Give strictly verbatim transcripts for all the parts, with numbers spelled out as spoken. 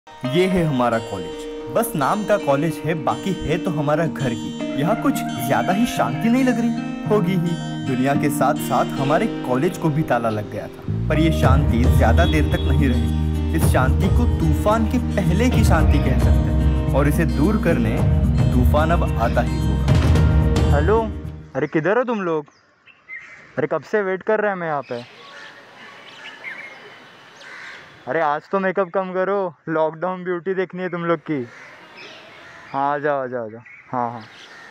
ये है हमारा कॉलेज, बस नाम का कॉलेज है, बाकी है तो हमारा घर ही। यहाँ कुछ ज्यादा ही शांति नहीं लग रही होगी ही। दुनिया के साथ साथ हमारे कॉलेज को भी ताला लग गया था, पर ये शांति ज्यादा देर तक नहीं रही। इस शांति को तूफान के पहले की शांति कह सकते हैं, और इसे दूर करने तूफान अब आता ही होगा। हेलो, अरे किधर हो तुम लोग? अरे कब से वेट कर रहे हैं मैं यहाँ पे। अरे आज तो मेकअप कम करो, लॉकडाउन ब्यूटी देखनी है तुम लोग की। हाँ आ जाओ आ जाओ आ जाओ। हाँ हाँ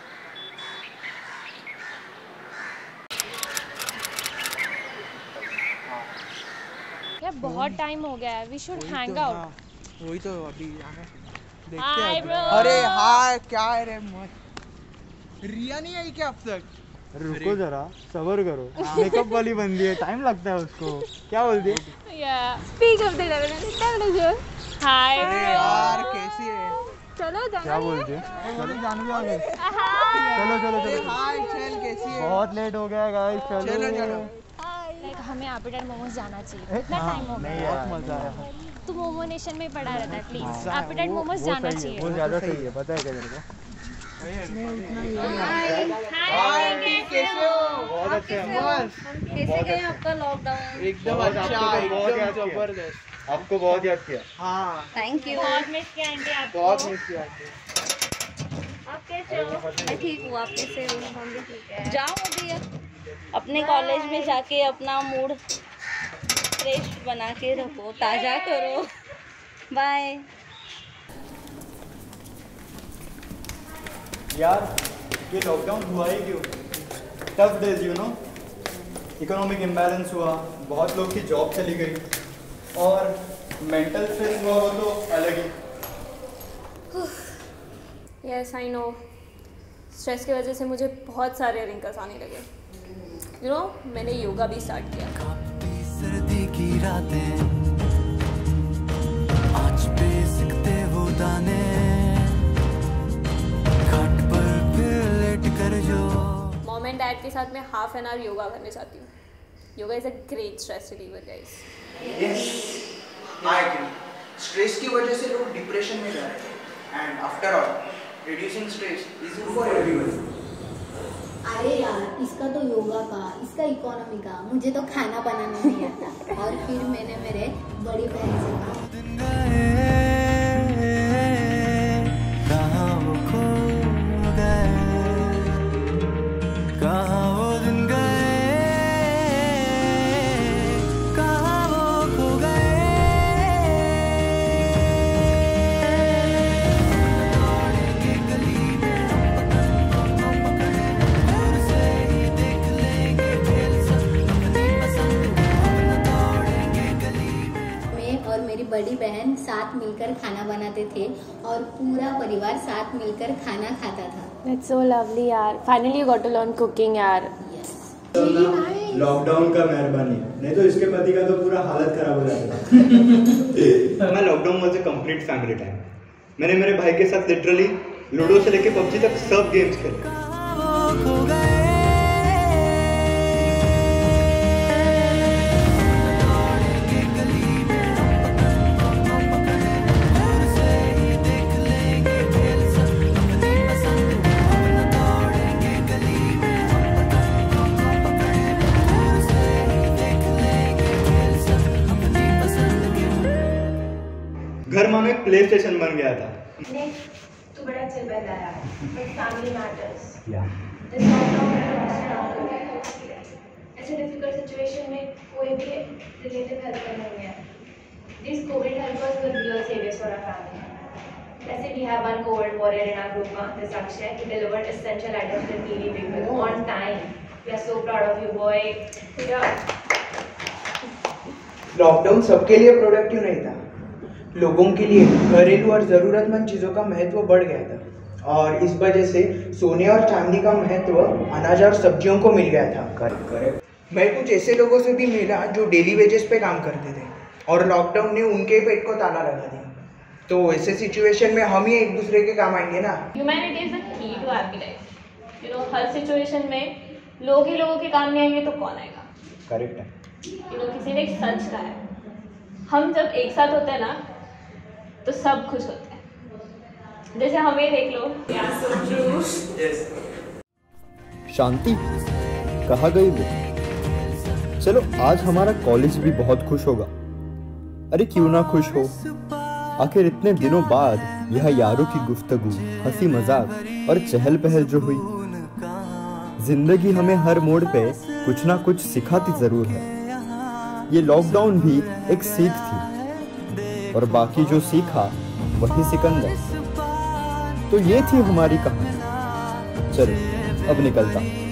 यार बहुत टाइम हो गया है, वी शुड हैंग आउट। वही तो अभी देखते हाय हैं। ब्रो। अरे हाय, क्या है रे? मत रिया नहीं आई क्या अब तक? रुको जरा, सब्र करो। मेकअप वाली बंदी है, टाइम लगता है उसको। क्या बोलती है? या speak of the temperature. Hi अरे यार कैसी है? चलो जाना। क्या बोलती है? चलो जान भी आगे। हाय चलो चलो अरे चलो, हाय, चल कैसी है? बहुत लेट हो गया गाइस। चलो चलो चलो। लाइक हमें एपेटाइट मोमोज जाना चाहिए, इतना टाइम हो नहीं गया। यार, मजा आया। तू मोमो नेशन में पड़ा रहता है, प्लीज हाँ, एपेटाइट वो- मोमोज वो जाना सही है, चाहिए। वो ज़्यादा सही है, पता है क्या तेरे को? हाय कैसे हो? बहुत अच्छे हैं। बस कैसे गए आपका लॉकडाउन? एकदम बहुत अच्छा, आपको तो बहुत याद एकदम किया। जबरदस्त। आपको बहुत याद किया। हाँ थैंक यू। बहुत मिस किया आंटी आपको। बहुत मिस किया। आप कैसे हो? मैं ठीक हूँ, आप कैसे हो? हम भी ठीक है। जाओ अभी अपने कॉलेज में जाके अपना मूड फ्रेश बना के रखो, ताज़ा करो। बाय। यार ये लॉकडाउन हुआ ही क्यों? Tough days you know, economic imbalance हुआ, बहुत लोग की जॉब चली गई, और मेंटल स्ट्रेस हुआ वो तो अलग ही। यस आई नो, स्ट्रेस की वजह से मुझे बहुत सारे रिंकल्स आने लगे। यू नो मैंने योगा भी स्टार्ट किया। सर्दी की रातें आज पे सिकते वो दाने, खाट पर फिर लेट कर जो। मॉम एंड डैड के साथ मैं हाफ एन आवर योगा करने चाहती हूँ। Yoga is a great stress reliever guys. Yes, I agree. Stress की वजह से लोग डिप्रेशन में जा रहे हैं, and after all reducing stress is good for everyone. अरे यार, इसका तो योगा का, इसका इकोनॉमी का, मुझे तो खाना बनाना नहीं आता। और फिर मैंने मेरे बड़ी बहन से कहा, दिन गए कहाँ वो खो गए, कहाँ वो दिन गए, कहाँ वो खो गए। दौड़ेंगे गली में दूर से ही देख लेंगे खेल सब अपनी पसंद, दौड़ेंगे गली में। मैं और मेरी बड़ी बहन साथ मिलकर खाना बनाते थे और पूरा परिवार साथ मिलकर खाना खाता था। That's so lovely यार। Finally you got to learn cooking यार। लॉकडाउन का मेहरबानी, नहीं तो इसके पति का तो पूरा हालत खराब हो जाता। मैं lockdown was a complete family time. मैंने मेरे भाई के साथ लिटरली लूडो से लेके पबजी तक सब गेम्स खेले। कहाँ वो खो गए, दौड़ेंगे गली में दूर से ही देख लेंगे खेल सब अपनी पसंद, दौड़ेंगे गली में दूर से ही देख लेंगे खेल सब अपनी पसंद। घर मानो एक प्ले स्टेशन बन गया था। तू बड़ा चिल बता रहा है, बट फैमिली मैटर्स। या दिस लॉकडाउन ऐसे डिफिकल्ट सिचुएशन में कोई भी रिलेटिव हेल्प करने नहीं है। This covid help us with real saviours for our family. जैसे we have one covid warrior in our group, this Akshay, he delivered essential items to needy people on time. We are so proud of you boy. Lockdown सबके लिए productive नहीं था, लोगों के लिए घरेलू और ज़रूरतमंद चीज़ों का महत्व बढ़ गया था, और इस वजह से सोने और चांदी का महत्व अनाज और सब्जियों को मिल गया था। करेक्ट। मैं कुछ ऐसे लोगों से भी मिला जो डेली वेजेस पे काम करते थे, और लॉकडाउन ने उनके पेट को ताला लगा दिया। तो ऐसे सिचुएशन में हम ही एक दूसरे के काम आएंगे ना। Humanity is the key to happy life. You know हर सिचुएशन में लोग ही लोगों के काम नहीं आएंगे तो कौन आएगा? करेक्ट है। यू नो किसी ने एक सच कहा है, हम जब एक साथ होते हैं ना तो सब खुश होते हैं। जैसे हमें देख लो। Yeah, so true. शांति कहाँ गई वो? चलो आज हमारा कॉलेज भी बहुत खुश होगा। अरे क्यों ना खुश हो, आखिर इतने दिनों बाद यह यारों की गुफ्तगू, हंसी मजाक और चहल पहल जो हुई। जिंदगी हमें हर मोड़ पे कुछ ना कुछ सिखाती जरूर है। ये लॉकडाउन भी एक सीख थी और बाकी जो सीखा वही सिकंदर। तो ये थी हमारी कहानी। चलो अब निकलता।